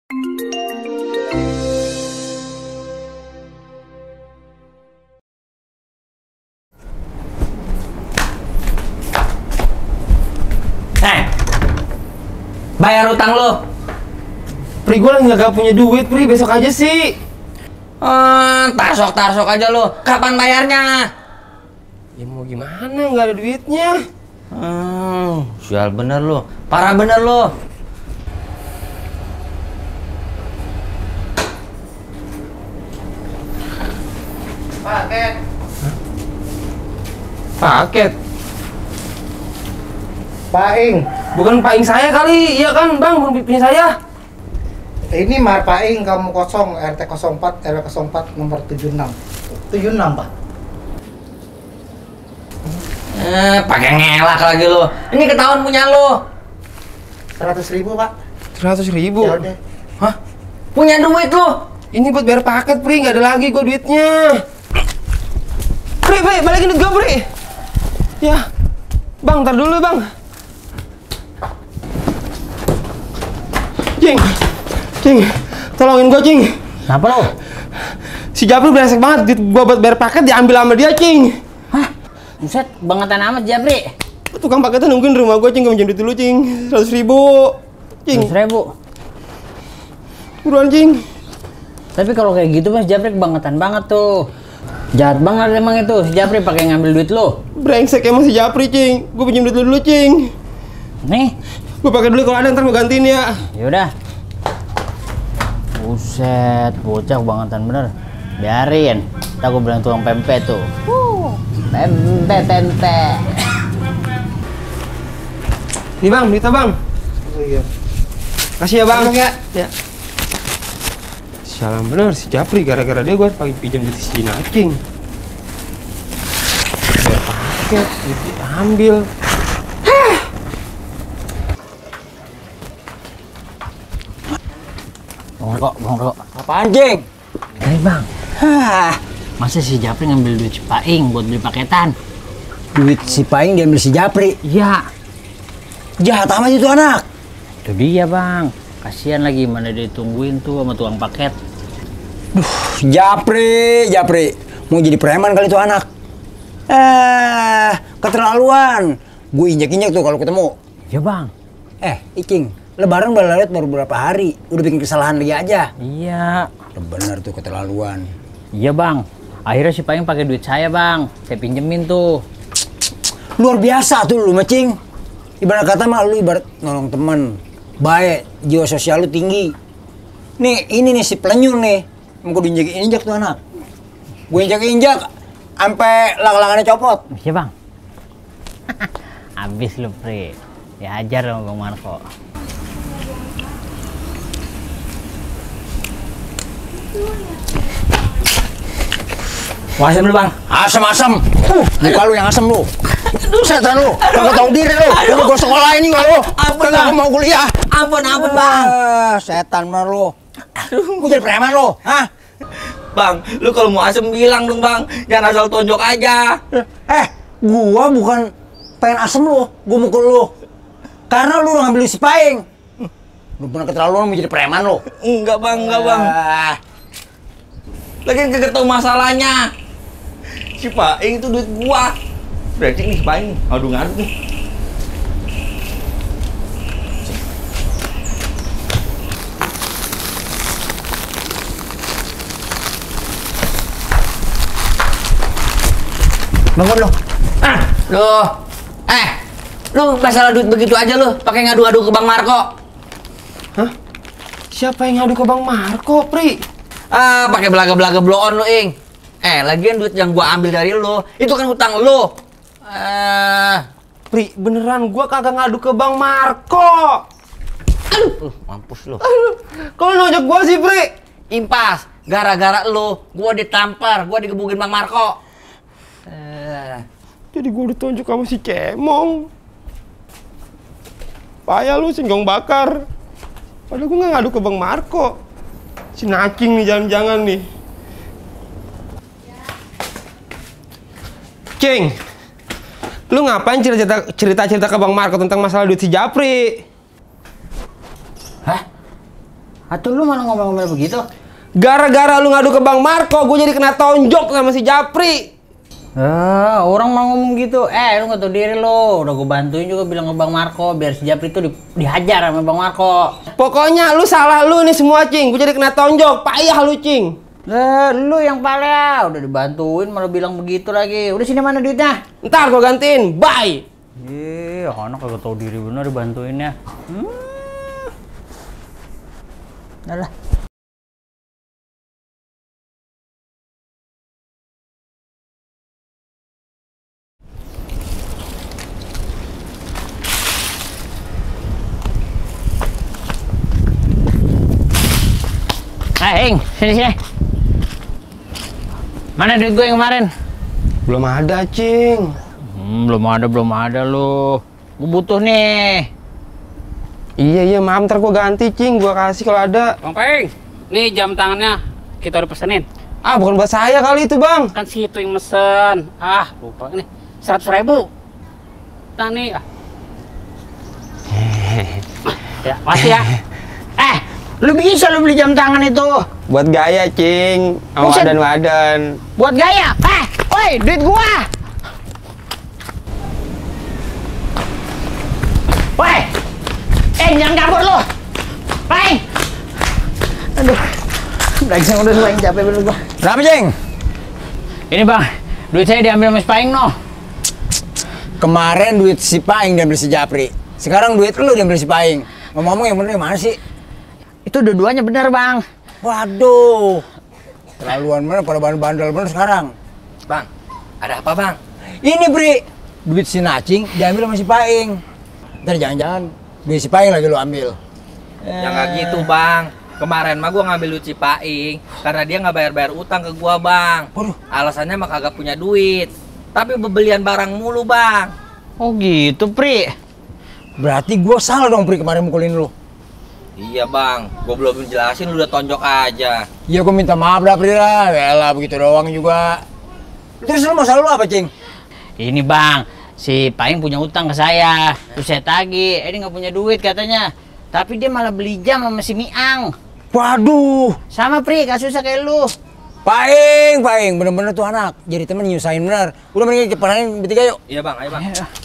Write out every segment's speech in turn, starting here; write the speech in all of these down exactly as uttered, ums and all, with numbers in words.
Eh, bayar utang lo. Pri, gue lagi gak punya duit, Pri. Besok aja sih. Eh, tarsok-tarsok aja lo. Kapan bayarnya? Ya mau gimana, nggak ada duitnya. Hmm, sial bener lo. Parah bener lo. Paket. Paket. Paing, Bukan paing saya kali, iya kan bang, bukan punya saya. ini Mar Paing kamu kosong R T nol empat R W nol empat nomor tujuh enam. tujuh enam Pak. Eh, pakai ngelak lagi lo. Ini ketahuan punya lo. Seratus ribu Pak. Seratus ribu. Ya udah. Hah? Punya duit lo. Ini buat bayar paket, Pri. Nggak ada lagi gue duitnya. Pri, Pri, balikin duit gue, Pri. Ya, bang, ntar dulu bang. Cing, Cing, tolongin gue, Cing. Kenapa lo? Si Japri beresek banget, duit gue buat bayar paket diambil sama dia, Cing. Hah? Buset, bangetan amat Japri. Tukang paketnya nungguin di rumah gue, Cing. Gue minjem duit dulu, Cing. Seratus ribu, Cing. Seratus ribu. Buruan, Cing. Tapi kalau kayak gitu Mas Japri kebangetan banget tuh. Jahat banget emang itu si Japri pakai ngambil duit lo. Brengsek emang si Japri, Cing. Gue pinjem duit dulu, Cing. Nih, Gue pakai dulu kalau ada, ntar gue gantiin ya. yaudah. Buset, bocah kebangetan bener. Biarin. Ntar gue bilang tukang pempek tuh. Uh, pempek, pempek. Nih bang, duitnya bang. Oh iya. Kasih ya bang. Tolong ya. Ya. Salam bener si Japri, gara-gara dia gue pagi pinjam duit si Cing. Bayar paket, duit diambil. Bang Rok, Bang Rok. Apaan, Cing? Ini bang. Hah, masa si Japri ngambil duit si Paing buat beli paketan? Duit si Paing diambil si Japri. Iya. Jahat amat itu anak. Itu dia bang. Kasihan lagi mana dia tungguin tuh sama tukang paket. Duh, Japri, Japri. Mau jadi preman kali itu anak. Eh, keterlaluan. Gue injek-injek tuh kalau ketemu. Ya bang. Eh, Icing, lebaran baru lewat baru berapa hari. Udah bikin kesalahan lagi aja. Iya. Bener tuh keterlaluan. Iya bang. Akhirnya si Paing pakai duit saya bang. Saya pinjemin tuh. Luar biasa tuh lu, Macing. Ibarat kata mah lu ibarat nolong temen. Baik, jiwa sosial lu tinggi. Nih, ini nih si pelenyur nih. Mau gue diinjek-injek tuh anak. Gue injek-injek sampai lang-langannya copot. Iya bang. Abis lu Pri. Ya ajar sama Bang Marco. Mau asem lu bang? Asem-asem. Uh, muka lu yang asem lu. Lu setan lu. Kagak tahu diri lu. Lu gue sekolah ini enggak lu. Ampun, Kagak Bang. mau kuliah. Ampun, ampun bang. Ah, setan bener lu. Gue jadi preman lu. Hah? Bang, lu kalau mau asem bilang dong bang. Jangan asal tonjok aja. Eh, gua bukan pengen asem lu. Gua mukul lu. Karena lu udah ngambil si Paing. Lu pernah keterlaluan mau jadi preman lu. Enggak bang, enggak bang. Ah, Lagian kagak tahu masalahnya. Si Paing itu duit gua. Berarti nih si Paing ngadu-ngadu nih. Bangun lo. Ah, lo. Eh, lu masalah duit begitu aja lu, pakai ngadu-ngadu ke Bang Marco. Hah? Siapa yang ngadu ke Bang Marco, Pri? Ah, pakai belaga-belaga blow on lu, Ing. Eh, lagian duit yang gua ambil dari lu, itu kan hutang lu. Eh, Pri, beneran gua kagak ngadu ke Bang Marco. aduh, uh, mampus lu. Kalau nojok gua sih, Pri. Impas, gara-gara lu, gua ditampar, gua digebukin Bang Marco. Eh, Jadi gua ditunjuk sama si Cemong. Payah lu, singgong bakar. Padahal gua nggak ngadu ke Bang Marco. Si Nacing nih, jangan-jangan nih. Cing, lu ngapain cerita-cerita ke Bang Marco tentang masalah duit si Japri? hah? Atau lu malah ngomel-ngomel begitu? Gara-gara lu ngadu ke Bang Marco, gue jadi kena tonjok sama si Japri. Ah, orang mau ngomong gitu. Eh, lu nggak tahu diri lo. Udah gue bantuin juga bilang ke Bang Marco biar si Japri itu di, dihajar sama Bang Marco. Pokoknya lu salah lu nih semua, Cing. Gue jadi kena tonjok. Payah lu, Cing. Eh, lu yang payah. Udah dibantuin malah bilang begitu lagi. Udah sini mana duitnya? Ntar gue gantiin. Bye. Ih, anak kagak tahu diri bener dibantuinnya. Hmm. Udah lah. Eh, Ing, sini sini. Mana duit gue yang kemarin? Belum ada, Cing. Hmm, belum ada, belum ada lo. Gue butuh nih. Iya, iya, maaf, ntar gue ganti, Cing. Gue kasih kalau ada. Bang Peng, nih jam tangannya kita udah pesenin. Ah, bukan buat saya kali itu, Bang. Kan si itu yang mesen. Ah, lupa nih. Seratus ribu. Nah nih. Ah. Ya, masih ya. Eh, lu bisa lu beli jam tangan itu. Buat gaya, Cing. Sama Buset. wadan-wadan. Buat gaya. Eh, woi, duit gua. Woi. Eh, jangan kabur lu. Woi. Aduh. Brengsek udah selain capek bener gua. Kenapa, Ceng? Ini, Bang. Duit saya diambil sama si Paing, no. Kemarin duit si Paing diambil si Japri. Sekarang duit lu diambil si Paing. Ngomong-ngomong yang bener mana sih? Itu dua-duanya benar, Bang. Waduh. Terlaluan bener pada bandel bener sekarang. Bang, ada apa bang? Ini, Bri. Duit si Nacing diambil sama si Paing. Ntar jangan-jangan duit si Paing lagi lu ambil. Ya nggak gitu bang. Kemarin mah gua ngambil duit si Paing karena dia nggak bayar-bayar utang ke gua bang. Waduh. Alasannya mah kagak punya duit. Tapi bebelian barang mulu bang. Oh gitu, Pri. Berarti gua salah dong, Bri, kemarin mukulin lu. Iya bang, gua belum jelasin lu udah tonjok aja. Iya, gua minta maaf dah, Bri lah. Yalah, begitu doang juga. Terus lu masalah lu apa, Cing? Ini, Bang, si Paing punya utang ke saya. Terus saya tagih, eh, dia nggak punya duit katanya. Tapi dia malah beli jam sama si Miang. Waduh. Sama, Pri, kasusnya kayak lu. Paing, Paing, bener-bener tuh anak. Jadi temen nyusahin bener. Udah mending kita panahin bertiga yuk. Iya bang, ayo bang.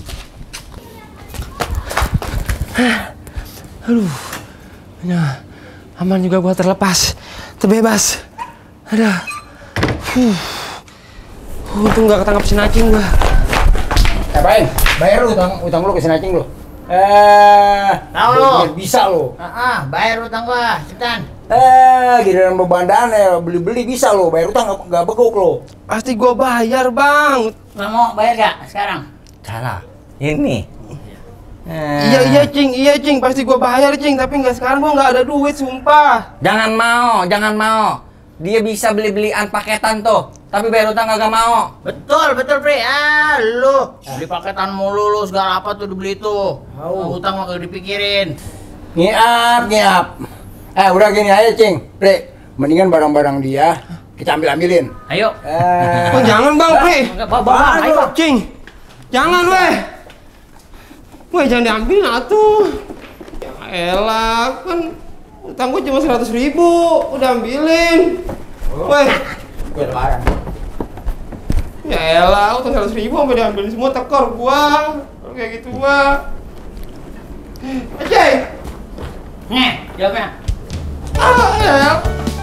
Aduh. Ya, aman juga gua terlepas. Terbebas. Ada. Huh. Untung gak ketangkap si Nacing gua. Eh, Paing, bayar lu utang, utang lu ke si Nacing lu. Eh, Tahu lu. Bisa lu. Ah, ah, bayar utang gua, cepetan. Eh, giliran bebandan ya, beli-beli bisa lo, bayar utang nggak nggak begok lo. Pasti gua bayar, Bang. Nggak mau bayar gak sekarang? Salah. Ini. Iya, iya, Cing. Iya, Cing. Pasti gua bayar, Cing. Tapi nggak sekarang, gua nggak ada duit, sumpah. Jangan mau, jangan mau. Dia bisa beli-belian paketan tuh. Tapi bayar utang kagak mau. Betul, betul, Pri. Ah, lu beli paketan mulu lu segala apa tuh dibeli tuh. Oh. Utang mah kagak dipikirin. Nyiap, nyiap. Eh, udah gini aja, Cing. Pre, mendingan barang-barang dia kita ambil-ambilin. Ayo. Eh, Oh, jangan, Bang, Pri. Enggak, bawa, bawa, ayo. Cing. Jangan, weh. Weh, jangan diambil atuh. Ya elah, kan utang gua cuma seratus ribu. Udah ambilin. Weh. gue lebaran. Ya elah, utang seratus ribu sampai diambil semua, tekor gua. Kalau kayak gitu gua. Eh, Cing. Nih, jawabnya. Ah, ya.